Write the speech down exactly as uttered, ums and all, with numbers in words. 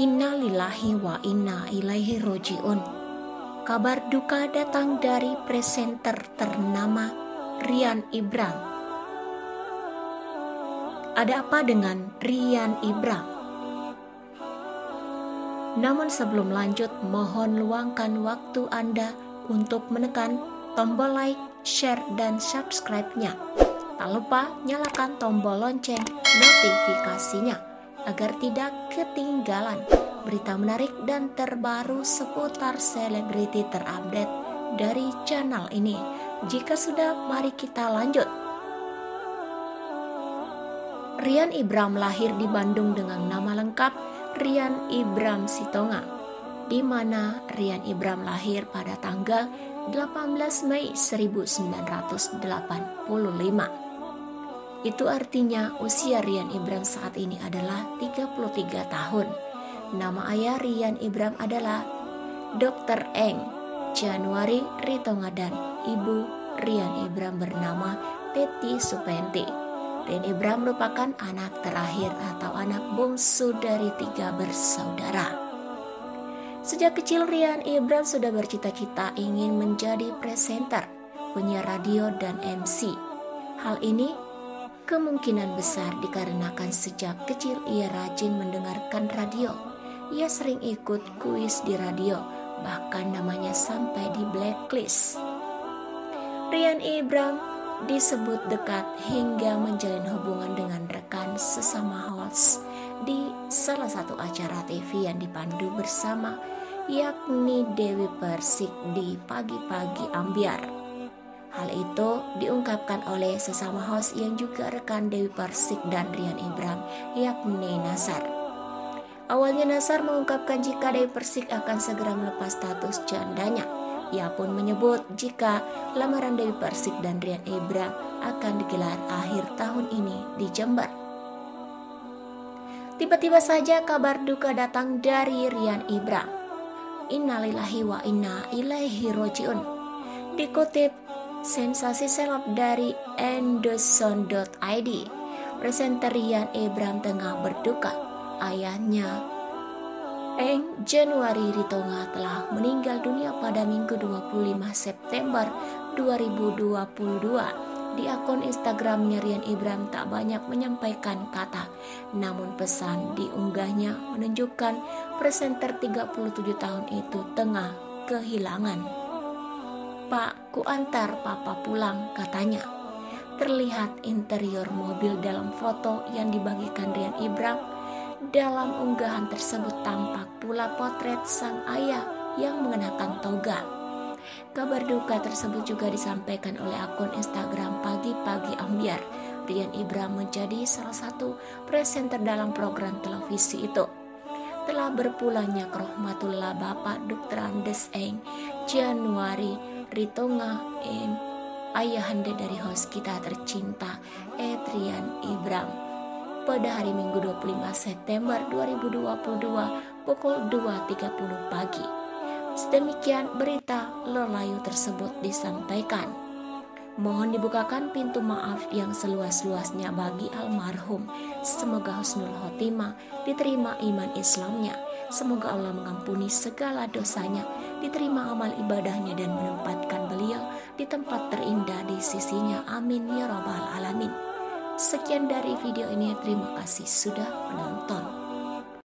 Inna lillahi wa inna ilaihi roji'un. Kabar duka datang dari presenter ternama Ryan Ibram. Ada apa dengan Ryan Ibram? Namun sebelum lanjut, mohon luangkan waktu Anda untuk menekan tombol like, share, dan subscribe-nya. Tak lupa nyalakan tombol lonceng notifikasinya agar tidak ketinggalan berita menarik dan terbaru seputar selebriti terupdate dari channel ini. Jika sudah, mari kita lanjut. Ryan Ibram lahir di Bandung dengan nama lengkap Ryan Ibram Sitonga, di mana Ryan Ibram lahir pada tanggal delapan belas Mei seribu sembilan ratus delapan puluh lima. Itu artinya usia Ryan Ibram saat ini adalah tiga puluh tiga tahun. Nama ayah Ryan Ibram adalah dokter Eng Januari Ritonga dan ibu Ryan Ibram bernama Teti Supenti. Ryan Ibram merupakan anak terakhir atau anak bungsu dari tiga bersaudara. Sejak kecil Ryan Ibram sudah bercita-cita ingin menjadi presenter, penyiar radio, dan M C. Hal ini kemungkinan besar dikarenakan sejak kecil ia rajin mendengarkan radio. Ia sering ikut kuis di radio, bahkan namanya sampai di blacklist. Ryan Ibram disebut dekat hingga menjalin hubungan dengan rekan sesama host di salah satu acara T V yang dipandu bersama, yakni Dewi Persik di Pagi-Pagi Ambyar. Hal itu diungkapkan oleh sesama host yang juga rekan Dewi Persik dan Ryan Ibram, yakni Nasar. Awalnya Nasar mengungkapkan jika Dewi Persik akan segera melepas status jandanya. Ia pun menyebut jika lamaran Dewi Persik dan Ryan Ibram akan digelar akhir tahun ini di Jember. Tiba-tiba saja kabar duka datang dari Ryan Ibram. Innalillahi wa inna ilaihi roji'un. Dikutip sensasi seleb dari endoson dot i d, presenter Ryan Ibram tengah berduka. Ayahnya, Eng Januari Ritonga, telah meninggal dunia pada Minggu dua puluh lima September dua ribu dua puluh dua. Di akun Instagramnya, Ryan Ibram tak banyak menyampaikan kata, namun pesan diunggahnya menunjukkan presenter tiga puluh tujuh tahun itu tengah kehilangan. "Pak, ku antar papa pulang," katanya. Terlihat interior mobil dalam foto yang dibagikan Ryan Ibram. Dalam unggahan tersebut tampak pula potret sang ayah yang mengenakan toga. Kabar duka tersebut juga disampaikan oleh akun Instagram Pagi-Pagi Ambyar. Ryan Ibram menjadi salah satu presenter dalam program televisi itu. Telah berpulangnya ke rahmatullah Bapak dokter Andes Eng Januari Ritonga, em, ayahanda dari host kita tercinta Ryan Ibram, pada hari Minggu dua puluh lima September dua ribu dua puluh dua pukul dua tiga puluh pagi. Sedemikian berita lelayu tersebut disampaikan. Mohon dibukakan pintu maaf yang seluas-luasnya bagi almarhum. Semoga husnul khotimah, diterima iman Islamnya. Semoga Allah mengampuni segala dosanya, diterima amal ibadahnya, dan menempatkan beliau di tempat terindah di sisinya. Amin ya rabbal alamin. Sekian dari video ini, terima kasih sudah menonton.